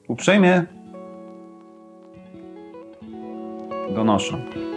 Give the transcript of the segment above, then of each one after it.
Uprzejmie donoszę.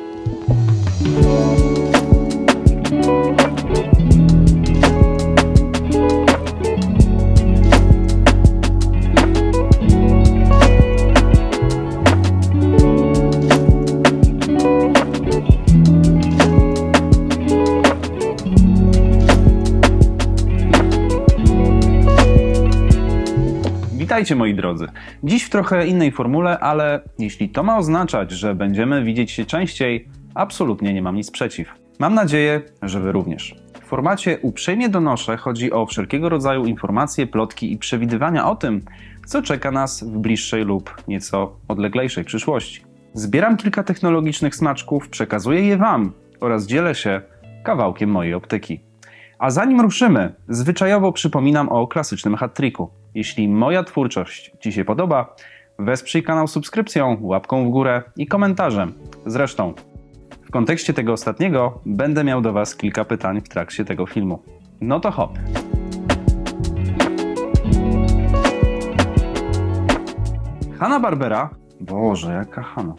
Witajcie moi drodzy. Dziś w trochę innej formule, ale jeśli to ma oznaczać, że będziemy widzieć się częściej, absolutnie nie mam nic przeciw. Mam nadzieję, że Wy również. W formacie Uprzejmie donoszę chodzi o wszelkiego rodzaju informacje, plotki i przewidywania o tym, co czeka nas w bliższej lub nieco odleglejszej przyszłości. Zbieram kilka technologicznych smaczków, przekazuję je Wam oraz dzielę się kawałkiem mojej optyki. A zanim ruszymy, zwyczajowo przypominam o klasycznym hat-tricku. Jeśli moja twórczość Ci się podoba, wesprzyj kanał subskrypcją, łapką w górę i komentarzem. Zresztą, w kontekście tego ostatniego będę miał do Was kilka pytań w trakcie tego filmu. No to hop! Hanna-Barbera, Boże, jaka Hanna.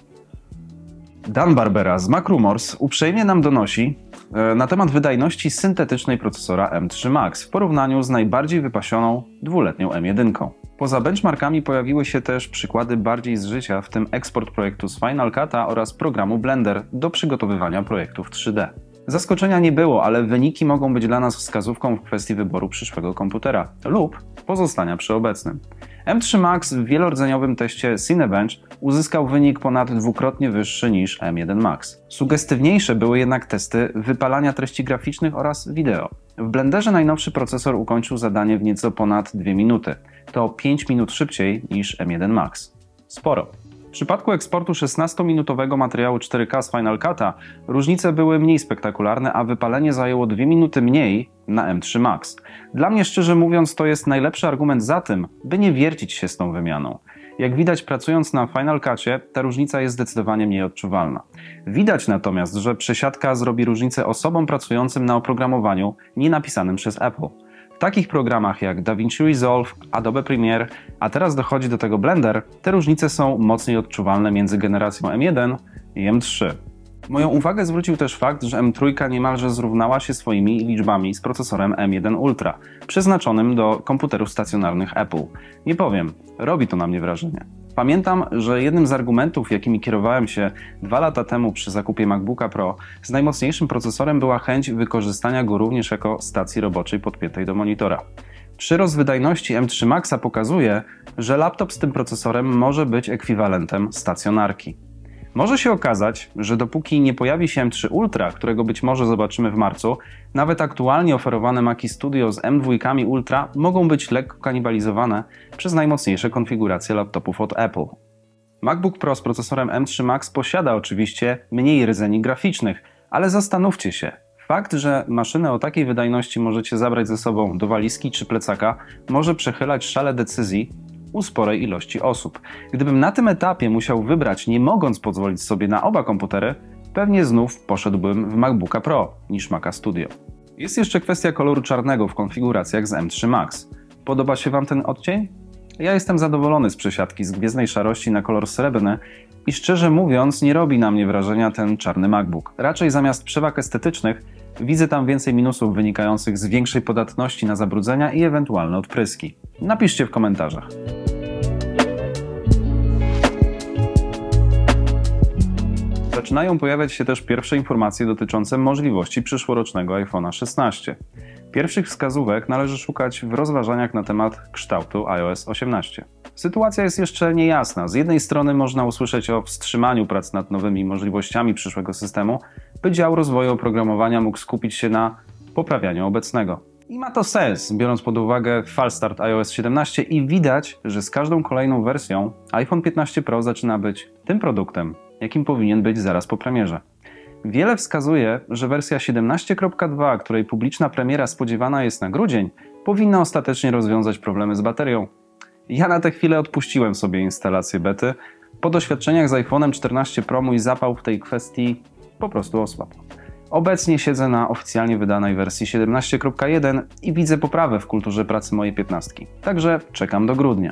Dan Barbera z MacRumors uprzejmie nam donosi na temat wydajności syntetycznej procesora M3 Max w porównaniu z najbardziej wypasioną dwuletnią M1. Poza benchmarkami pojawiły się też przykłady bardziej z życia, w tym eksport projektu z Final Cut'a oraz programu Blender do przygotowywania projektów 3D. Zaskoczenia nie było, ale wyniki mogą być dla nas wskazówką w kwestii wyboru przyszłego komputera lub pozostania przy obecnym. M3 Max w wielordzeniowym teście Cinebench uzyskał wynik ponad dwukrotnie wyższy niż M1 Max. Sugestywniejsze były jednak testy wypalania treści graficznych oraz wideo. W Blenderze najnowszy procesor ukończył zadanie w nieco ponad 2 minuty. To 5 minut szybciej niż M1 Max. Sporo. W przypadku eksportu 16-minutowego materiału 4K z Final Cut'a różnice były mniej spektakularne, a wypalenie zajęło 2 minuty mniej na M3 Max. Dla mnie, szczerze mówiąc, to jest najlepszy argument za tym, by nie wiercić się z tą wymianą. Jak widać, pracując na Final Cut'cie, ta różnica jest zdecydowanie mniej odczuwalna. Widać natomiast, że przesiadka zrobi różnicę osobom pracującym na oprogramowaniu nie napisanym przez Apple. W takich programach jak DaVinci Resolve, Adobe Premiere, a teraz dochodzi do tego Blender, te różnice są mocniej odczuwalne między generacją M1 i M3. Moją uwagę zwrócił też fakt, że M3 niemalże zrównała się swoimi liczbami z procesorem M1 Ultra, przeznaczonym do komputerów stacjonarnych Apple. Nie powiem, robi to na mnie wrażenie. Pamiętam, że jednym z argumentów, jakimi kierowałem się 2 lata temu przy zakupie MacBooka Pro z najmocniejszym procesorem, była chęć wykorzystania go również jako stacji roboczej podpiętej do monitora. Przyrost wydajności M3 Maxa pokazuje, że laptop z tym procesorem może być ekwiwalentem stacjonarki. Może się okazać, że dopóki nie pojawi się M3 Ultra, którego być może zobaczymy w marcu, nawet aktualnie oferowane Maci Studio z M2 Ultra mogą być lekko kanibalizowane przez najmocniejsze konfiguracje laptopów od Apple. MacBook Pro z procesorem M3 Max posiada oczywiście mniej rdzeni graficznych, ale zastanówcie się. Fakt, że maszynę o takiej wydajności możecie zabrać ze sobą do walizki czy plecaka, może przechylać szale decyzji u sporej ilości osób. Gdybym na tym etapie musiał wybrać, nie mogąc pozwolić sobie na oba komputery, pewnie znów poszedłbym w MacBooka Pro niż Maca Studio. Jest jeszcze kwestia koloru czarnego w konfiguracjach z M3 Max. Podoba się Wam ten odcień? Ja jestem zadowolony z przesiadki z gwiezdnej szarości na kolor srebrny i szczerze mówiąc nie robi na mnie wrażenia ten czarny MacBook. Raczej zamiast przewag estetycznych widzę tam więcej minusów wynikających z większej podatności na zabrudzenia i ewentualne odpryski. Napiszcie w komentarzach. Zaczynają pojawiać się też pierwsze informacje dotyczące możliwości przyszłorocznego iPhone'a 16. Pierwszych wskazówek należy szukać w rozważaniach na temat kształtu iOS 18. Sytuacja jest jeszcze niejasna. Z jednej strony można usłyszeć o wstrzymaniu prac nad nowymi możliwościami przyszłego systemu, by dział rozwoju oprogramowania mógł skupić się na poprawianiu obecnego. I ma to sens, biorąc pod uwagę false start iOS 17 i widać, że z każdą kolejną wersją iPhone 15 Pro zaczyna być tym produktem, jakim powinien być zaraz po premierze. Wiele wskazuje, że wersja 17.2, której publiczna premiera spodziewana jest na grudzień, powinna ostatecznie rozwiązać problemy z baterią. Ja na tę chwilę odpuściłem sobie instalację bety. Po doświadczeniach z iPhone'em 14 Pro mój zapał w tej kwestii po prostu osłabł. Obecnie siedzę na oficjalnie wydanej wersji 17.1 i widzę poprawę w kulturze pracy mojej 15. Także czekam do grudnia.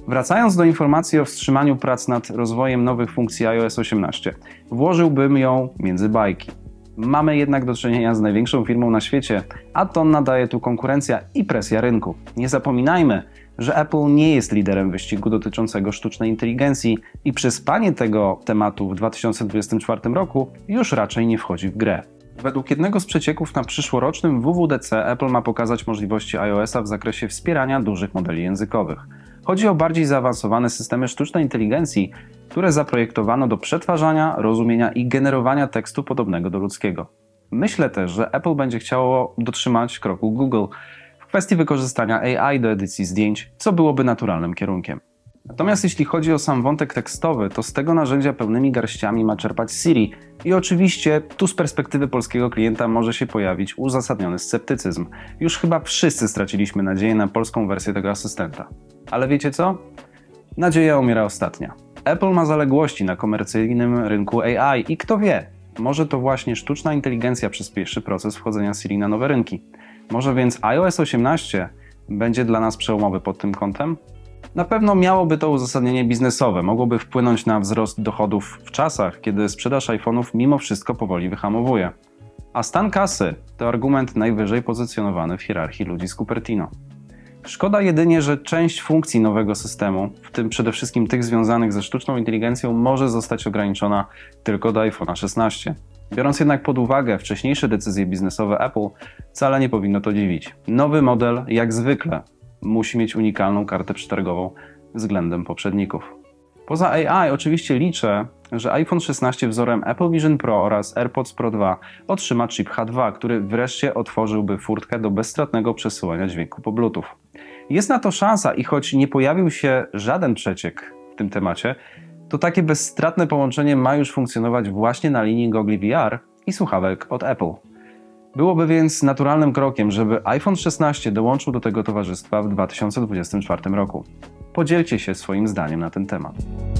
Wracając do informacji o wstrzymaniu prac nad rozwojem nowych funkcji iOS 18, włożyłbym ją między bajki. Mamy jednak do czynienia z największą firmą na świecie, a to nadaje tu konkurencja i presja rynku. Nie zapominajmy, że Apple nie jest liderem wyścigu dotyczącego sztucznej inteligencji i przespanie tego tematu w 2024 roku już raczej nie wchodzi w grę. Według jednego z przecieków na przyszłorocznym WWDC Apple ma pokazać możliwości iOS-a w zakresie wspierania dużych modeli językowych. Chodzi o bardziej zaawansowane systemy sztucznej inteligencji, które zaprojektowano do przetwarzania, rozumienia i generowania tekstu podobnego do ludzkiego. Myślę też, że Apple będzie chciało dotrzymać kroku Google w kwestii wykorzystania AI do edycji zdjęć, co byłoby naturalnym kierunkiem. Natomiast jeśli chodzi o sam wątek tekstowy, to z tego narzędzia pełnymi garściami ma czerpać Siri i oczywiście tu z perspektywy polskiego klienta może się pojawić uzasadniony sceptycyzm. Już chyba wszyscy straciliśmy nadzieję na polską wersję tego asystenta. Ale wiecie co? Nadzieja umiera ostatnia. Apple ma zaległości na komercyjnym rynku AI i kto wie, może to właśnie sztuczna inteligencja przyspieszy proces wchodzenia Siri na nowe rynki. Może więc iOS 18 będzie dla nas przełomowy pod tym kątem? Na pewno miałoby to uzasadnienie biznesowe, mogłoby wpłynąć na wzrost dochodów w czasach, kiedy sprzedaż iPhone'ów mimo wszystko powoli wyhamowuje. A stan kasy to argument najwyżej pozycjonowany w hierarchii ludzi z Cupertino. Szkoda jedynie, że część funkcji nowego systemu, w tym przede wszystkim tych związanych ze sztuczną inteligencją, może zostać ograniczona tylko do iPhone'a 16. Biorąc jednak pod uwagę wcześniejsze decyzje biznesowe Apple, wcale nie powinno to dziwić. Nowy model, jak zwykle, musi mieć unikalną kartę przetargową względem poprzedników. Poza AI oczywiście liczę, że iPhone 16 wzorem Apple Vision Pro oraz AirPods Pro 2 otrzyma chip H2, który wreszcie otworzyłby furtkę do bezstratnego przesyłania dźwięku po Bluetooth. Jest na to szansa i choć nie pojawił się żaden przeciek w tym temacie, to takie bezstratne połączenie ma już funkcjonować właśnie na linii gogli VR i słuchawek od Apple. Byłoby więc naturalnym krokiem, żeby iPhone 16 dołączył do tego towarzystwa w 2024 roku. Podzielcie się swoim zdaniem na ten temat.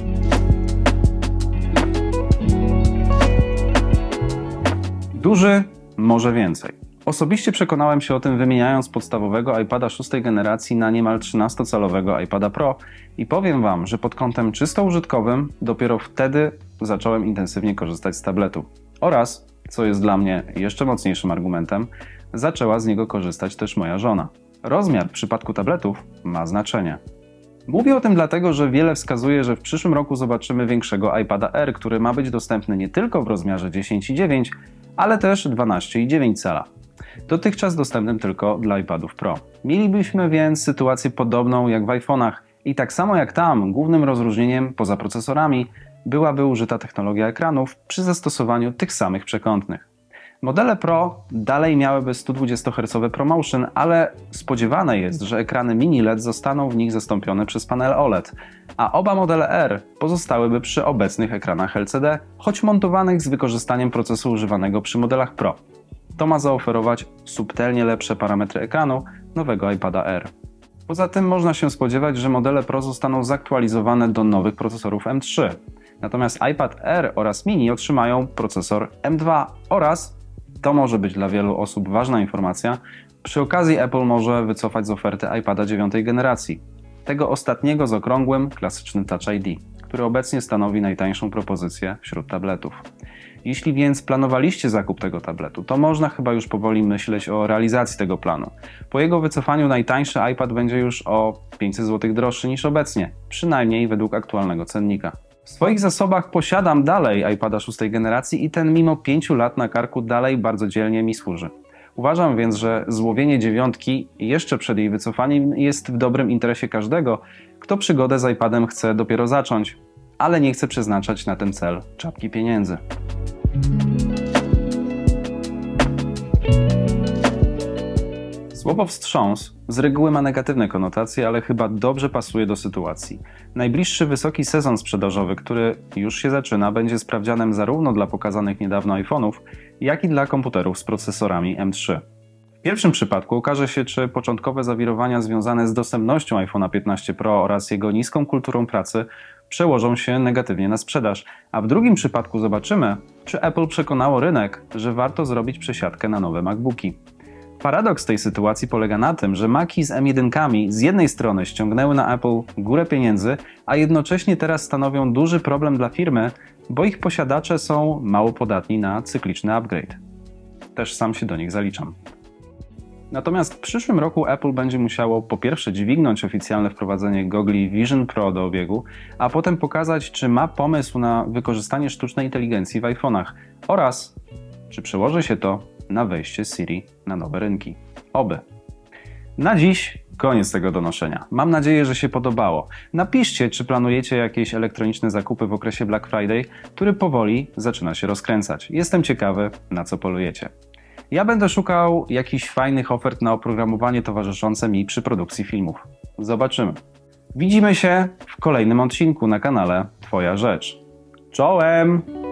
Duży, może więcej. Osobiście przekonałem się o tym wymieniając podstawowego iPada 6 generacji na niemal 13-calowego iPada Pro i powiem Wam, że pod kątem czysto użytkowym dopiero wtedy zacząłem intensywnie korzystać z tabletu. Oraz, co jest dla mnie jeszcze mocniejszym argumentem, zaczęła z niego korzystać też moja żona. Rozmiar w przypadku tabletów ma znaczenie. Mówię o tym dlatego, że wiele wskazuje, że w przyszłym roku zobaczymy większego iPada Air, który ma być dostępny nie tylko w rozmiarze 10,9, ale też 12,9 cala. Dotychczas dostępnym tylko dla iPadów Pro. Mielibyśmy więc sytuację podobną jak w iPhone'ach i tak samo jak tam, głównym rozróżnieniem poza procesorami byłaby użyta technologia ekranów przy zastosowaniu tych samych przekątnych. Modele Pro dalej miałyby 120 Hz ProMotion, ale spodziewane jest, że ekrany mini LED zostaną w nich zastąpione przez panel OLED, a oba modele R pozostałyby przy obecnych ekranach LCD, choć montowanych z wykorzystaniem procesu używanego przy modelach Pro. To ma zaoferować subtelnie lepsze parametry ekranu nowego iPada R. Poza tym można się spodziewać, że modele Pro zostaną zaktualizowane do nowych procesorów M3. Natomiast iPad Air oraz Mini otrzymają procesor M2 oraz, to może być dla wielu osób ważna informacja, przy okazji Apple może wycofać z oferty iPada 9 generacji. Tego ostatniego z okrągłym, klasycznym Touch ID, który obecnie stanowi najtańszą propozycję wśród tabletów. Jeśli więc planowaliście zakup tego tabletu, to można chyba już powoli myśleć o realizacji tego planu. Po jego wycofaniu najtańszy iPad będzie już o 500 zł droższy niż obecnie, przynajmniej według aktualnego cennika. W swoich zasobach posiadam dalej iPada 6 generacji i ten mimo 5 lat na karku dalej bardzo dzielnie mi służy. Uważam więc, że złowienie 9 jeszcze przed jej wycofaniem jest w dobrym interesie każdego, kto przygodę z iPadem chce dopiero zacząć, ale nie chce przeznaczać na ten cel czapki pieniędzy. Słowo wstrząs z reguły ma negatywne konotacje, ale chyba dobrze pasuje do sytuacji. Najbliższy wysoki sezon sprzedażowy, który już się zaczyna, będzie sprawdzianem zarówno dla pokazanych niedawno iPhone'ów, jak i dla komputerów z procesorami M3. W pierwszym przypadku okaże się, czy początkowe zawirowania związane z dostępnością iPhone'a 15 Pro oraz jego niską kulturą pracy przełożą się negatywnie na sprzedaż, a w drugim przypadku zobaczymy, czy Apple przekonało rynek, że warto zrobić przesiadkę na nowe MacBooki. Paradoks tej sytuacji polega na tym, że Maci z M1 z jednej strony ściągnęły na Apple górę pieniędzy, a jednocześnie teraz stanowią duży problem dla firmy, bo ich posiadacze są mało podatni na cykliczny upgrade. Też sam się do nich zaliczam. Natomiast w przyszłym roku Apple będzie musiało po pierwsze dźwignąć oficjalne wprowadzenie gogli Vision Pro do obiegu, a potem pokazać, czy ma pomysł na wykorzystanie sztucznej inteligencji w iPhone'ach oraz czy przełoży się to na wejście Siri na nowe rynki. Oby. Na dziś koniec tego donoszenia. Mam nadzieję, że się podobało. Napiszcie, czy planujecie jakieś elektroniczne zakupy w okresie Black Friday, który powoli zaczyna się rozkręcać. Jestem ciekawy, na co polujecie. Ja będę szukał jakichś fajnych ofert na oprogramowanie towarzyszące mi przy produkcji filmów. Zobaczymy. Widzimy się w kolejnym odcinku na kanale Twoja Rzecz. Czołem!